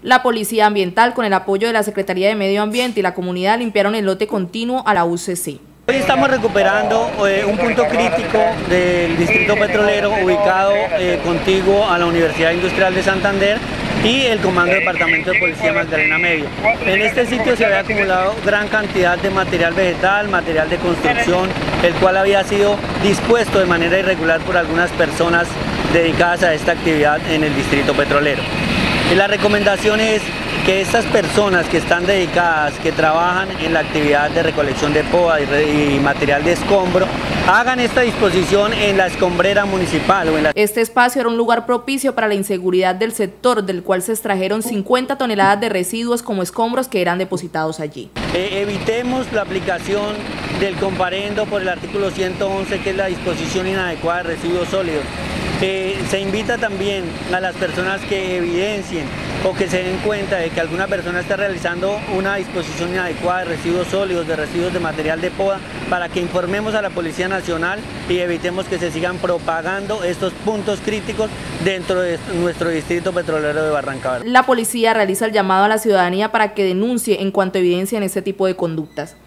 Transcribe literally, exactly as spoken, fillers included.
La Policía Ambiental, con el apoyo de la Secretaría de Medio Ambiente y la comunidad, limpiaron el lote continuo a la U C C. Hoy estamos recuperando eh, un punto crítico del distrito petrolero ubicado eh, contiguo a la Universidad Industrial de Santander y el Comando Departamento de Policía Magdalena Medio. En este sitio se había acumulado gran cantidad de material vegetal, material de construcción, el cual había sido dispuesto de manera irregular por algunas personas dedicadas a esta actividad en el distrito petrolero. Y la recomendación es que estas personas que están dedicadas, que trabajan en la actividad de recolección de poda y, y material de escombro, hagan esta disposición en la escombrera municipal. O en la... Este espacio era un lugar propicio para la inseguridad del sector, del cual se extrajeron cincuenta toneladas de residuos como escombros que eran depositados allí. Eh, evitemos la aplicación del comparendo por el artículo ciento once, que es la disposición inadecuada de residuos sólidos. Eh, se invita también a las personas que evidencien o que se den cuenta de que alguna persona está realizando una disposición inadecuada de residuos sólidos, de residuos de material de poda, para que informemos a la Policía Nacional y evitemos que se sigan propagando estos puntos críticos dentro de nuestro distrito petrolero de Barranca Bermeja. La policía realiza el llamado a la ciudadanía para que denuncie en cuanto evidencien este tipo de conductas.